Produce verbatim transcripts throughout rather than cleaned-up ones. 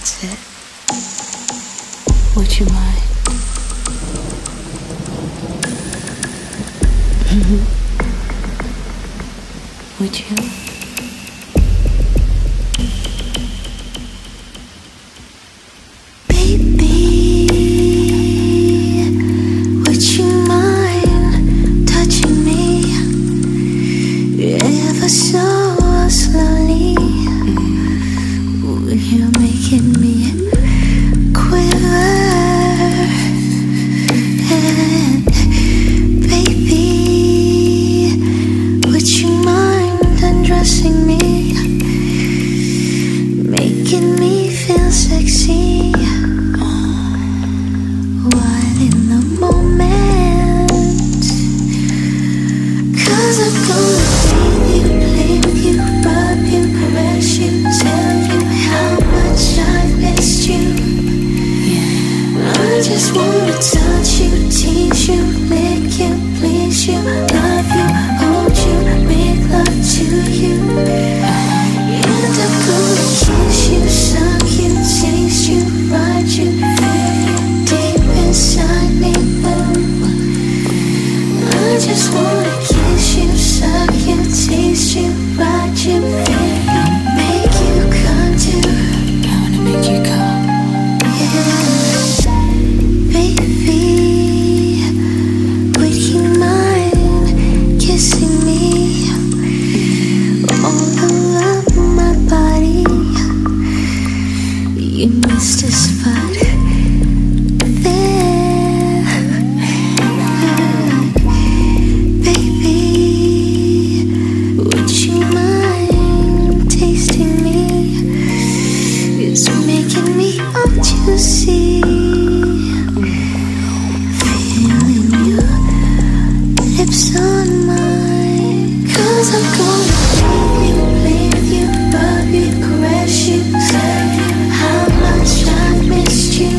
That's it. Would you mind? Would you? Baby, would you mind touching me ever so slowly? You're making me quiver. And baby, would you mind undressing me, making me feel sexy? While in the moment, 'cause I'm gonna bathe you, play with you, rub you, caress you, tell you how much I've missed you. I just wanna touch you, tease you, lick you, please you, love you, hold you, make love to you. And I'm gonna kiss you, suck you, taste you, ride you, feel you deep inside me. I just wanna kiss you, suck you, taste you, ride you, feel you, make you come to. I wanna make you come. Yeah. Baby, would you mind kissing me all over my body? You missed a spot there. Baby, would you mind tasting me? It's making me all juicy. Feeling your lips on mine. 'Cause I'm gonna bathe you, play with you, rub you, caress you, tell you how much I've missed you.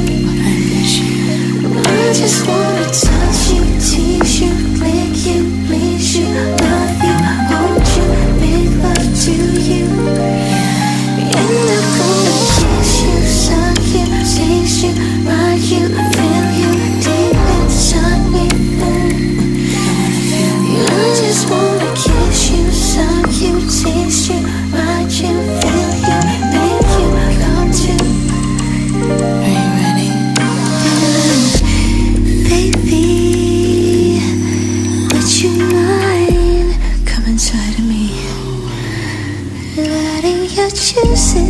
I just wanna touch you, tease you, lick you, please you, love you, hold you, make love to you. And I'm gonna kiss you, suck you, taste you, ride you, feel you deep inside me. I just wanna kiss you, suck you, taste you, ride you, feel you, make you come to. Are you ready? Baby, would you mind come inside of me, letting your juices